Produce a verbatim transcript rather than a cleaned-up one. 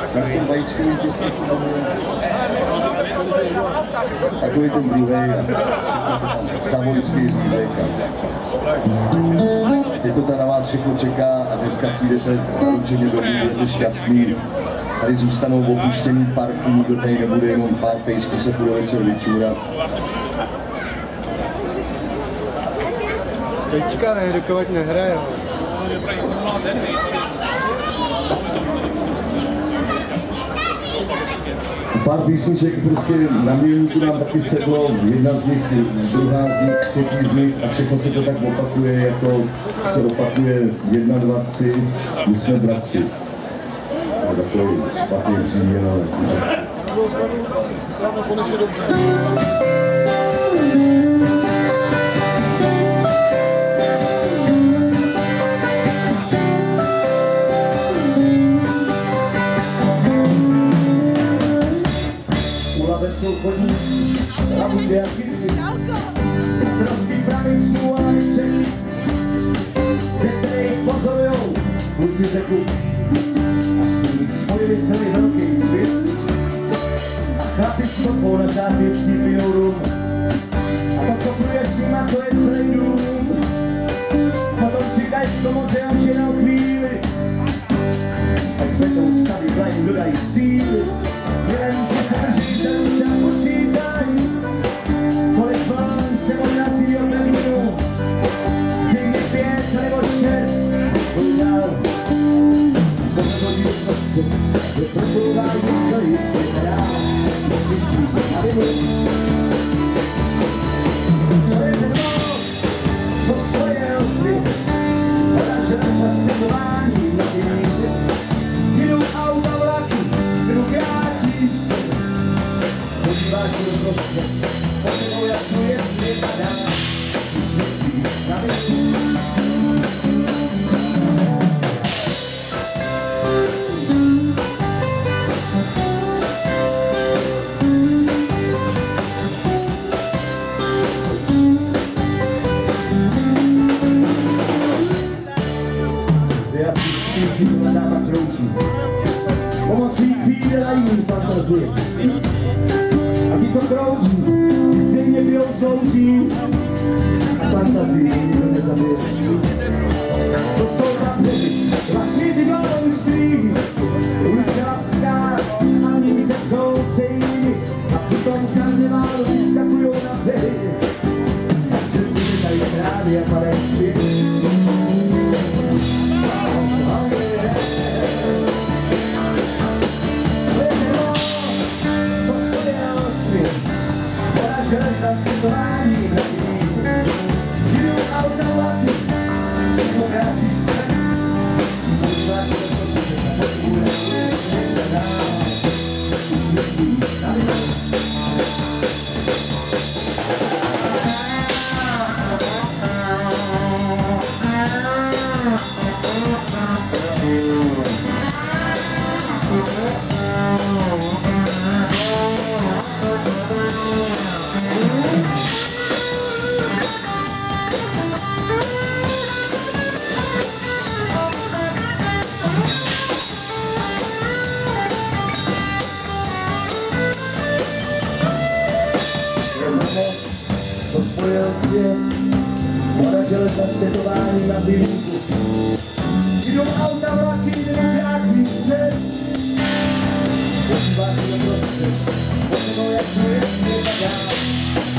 Na tom vajíčkovým těstě se jmenuje takový ten druhý savojský řízek. Teď to na vás všechno čeká a dneska přijdete zaručeně domů, budete šťastný. Tady zůstanou v opuštěný parku, nikdo tady nebude, jenom pár pejsků se půjde večer vyčůrat. Teďka ne, dokovat nehraje. Pár písniček prostě na milníku nám taky sedlo, jedna z nich, druhá z nich, třetí z nich a všechno se to tak opakuje, jako se opakuje jedna, dva, tři, my jsme bratři. A takový špatný příměn, ale... Jsou chodníci, labuty a kytky, trosky pravých snů a laviček, ze kterých pozorujou kluci řeku a s nimi spojili celý velký svět. A chlapi stopou na zápěstí pijou rum a to, co pluje s nima, to je celý dům. Potom čekají z toho, že už jenom chvíli a světou staví vlajím dodají síly. Jeden se drží za ruce a počítaj, kolik vln se odrazí od Berlínu. Zřejmě pět nebo šest, kolik dál. Pokud hodí do srdce, že proplouvají celý svět dál. Myslí na vidu. To je ten most, co spojil svět, odražel se světování na dění. Jdou auta vlaky, drukáčí. Podíváš do prostřed, potřebou jasnou je svět a dál, když myslíš na věci. Vy asi spíky, co na dáma kroučí, pomocí křídel a jiný fantazie. A ti, co kroučí, stejně bijou sloučí, fantazii nikdo nezabije. To jsou rapředy, vlastně ty golonství, ulice Lapská, a ní se přoucejí, a přitom karneválu vyskakujou na břehy. A před si tady krávy a padají zpět. Za světování na kníhu, jdou auta vlaky, nebo kráčí štěk, podíváš do prostřed, podpůjde svět a dál, už myslíš na vidu. To spojil svět, podařil za světování na bylínku. Jdou auta vlaky, nebo kráčí před. Podíváš do prostřed, potřebou jak to je svět a dál.